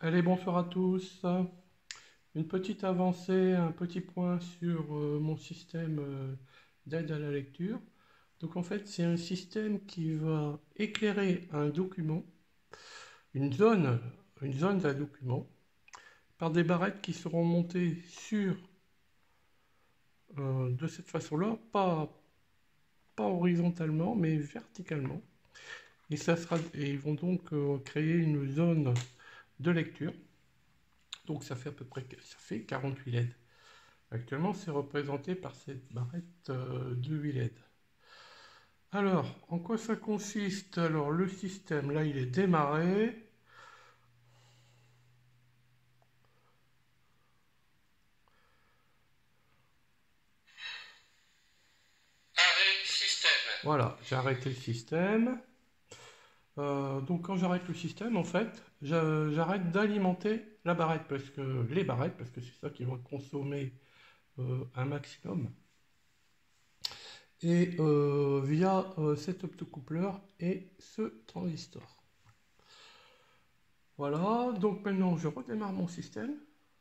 Allez, bonsoir à tous. Une petite avancée, un petit point sur mon système d'aide à la lecture. Donc en fait, c'est un système qui va éclairer un document, une zone, une zone d'un document, par des barrettes qui seront montées sur de cette façon-là, pas horizontalement, mais verticalement. Et ils vont donc créer une zone de lecture. Donc ça fait à peu près ça fait 48 LED. Actuellement, c'est représenté par cette barrette de 8 LED. Alors, en quoi ça consiste? Alors, le système, là, il est démarré. Arrêt système. Voilà, j'ai arrêté le système. Donc, quand j'arrête le système, en fait, j'arrête d'alimenter la barrette, les barrettes, parce que c'est ça qui va consommer un maximum. Et via cet optocoupleur et ce transistor. Voilà, donc maintenant je redémarre mon système.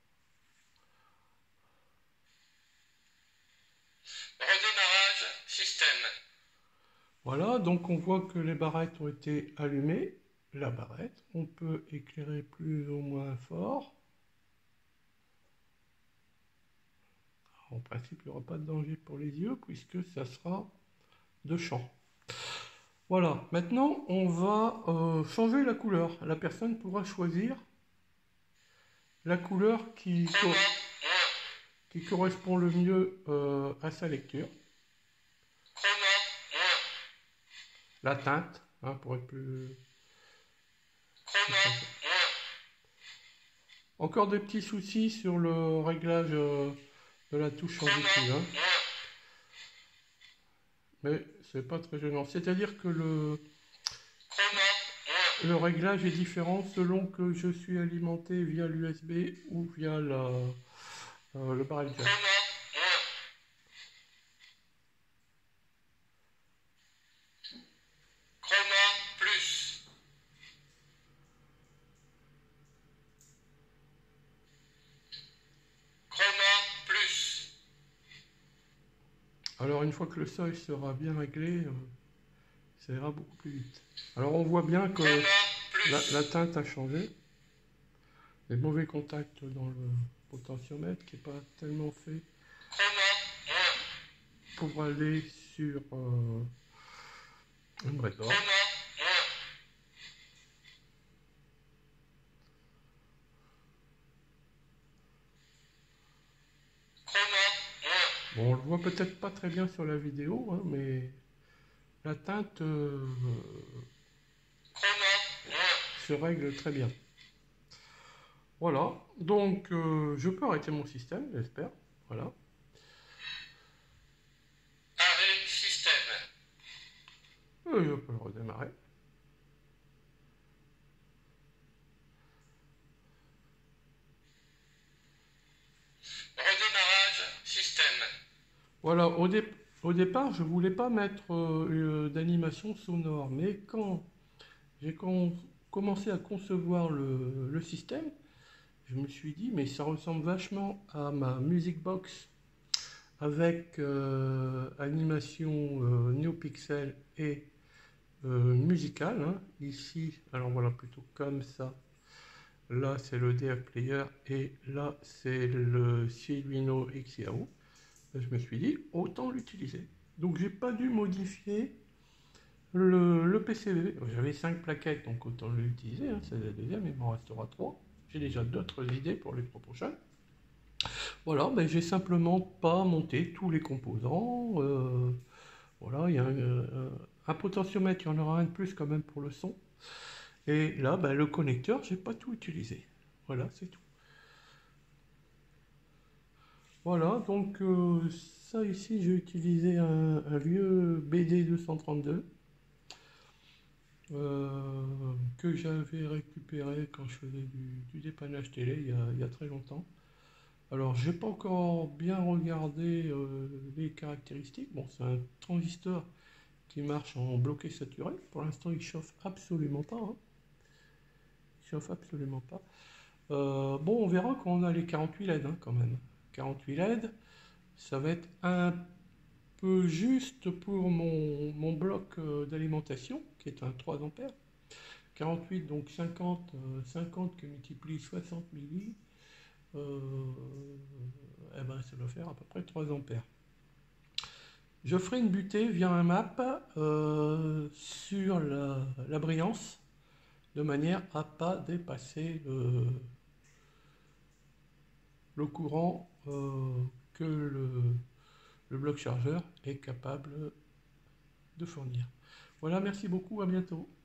Redémarrage système. Voilà, donc on voit que les barrettes ont été allumées. La barrette, on peut éclairer plus ou moins fort. En principe, il n'y aura pas de danger pour les yeux puisque ça sera de champ. Voilà, maintenant on va changer la couleur. La personne pourra choisir la couleur qui correspond le mieux à sa lecture. La teinte, hein, pour être plus... Encore des petits soucis sur le réglage de la touche en dessous, hein. Mais c'est pas très gênant. C'est-à-dire que le réglage est différent selon que je suis alimenté via l'USB ou via le barrel jack. Alors une fois que le seuil sera bien réglé, ça ira beaucoup plus vite. Alors on voit bien que la teinte a changé. Les mauvais contacts dans le potentiomètre qui n'est pas tellement fait pour aller sur une breadboard. Bon, on le voit peut-être pas très bien sur la vidéo, hein, mais la teinte se règle très bien. Voilà, donc je peux arrêter mon système, j'espère. Voilà. Arrêt système. Je peux le redémarrer. Redémarrage système. Voilà, au départ, je voulais pas mettre d'animation sonore, mais quand j'ai commencé à concevoir le système, je me suis dit, mais ça ressemble vachement à ma Music Box avec animation NeoPixel et musicale, hein. Ici, alors voilà, plutôt comme ça. Là, c'est le DF Player et là, c'est le Arduino XIAO. Je me suis dit, autant l'utiliser. Donc, j'ai pas dû modifier le PCB. J'avais 5 plaquettes, donc autant l'utiliser, hein. C'est la deuxième, il m'en restera 3. J'ai déjà d'autres idées pour les prochaines. Voilà, ben, j'ai simplement pas monté tous les composants. Voilà, il y a un potentiomètre, il y en aura un de plus quand même pour le son. Et là, ben, le connecteur, j'ai pas tout utilisé. Voilà, c'est tout. Voilà, donc ça ici, j'ai utilisé un vieux BD 232 que j'avais récupéré quand je faisais du dépannage télé il y a très longtemps. Alors, j'ai pas encore bien regardé les caractéristiques. Bon, c'est un transistor qui marche en bloqué saturé. Pour l'instant, il chauffe absolument pas, hein. Il chauffe absolument pas. Bon, on verra quand on a les 48 LED hein, quand même. 48 LED, ça va être un peu juste pour mon bloc d'alimentation, qui est un 3 ampères. 48, donc 50, 50 que multiplie 60 milli, eh ben, ça doit faire à peu près 3 ampères. Je ferai une butée via un map sur la brillance, de manière à pas dépasser le courant que le bloc chargeur est capable de fournir. Voilà, merci beaucoup, à bientôt.